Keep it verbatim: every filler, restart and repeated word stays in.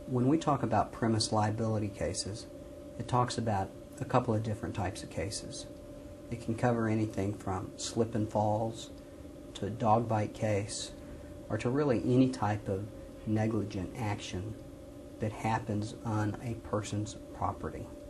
when we talk about premise liability cases, it talks about a couple of different types of cases. It can cover anything from slip and falls to a dog bite case, or to really any type of negligent action that happens on a person's property.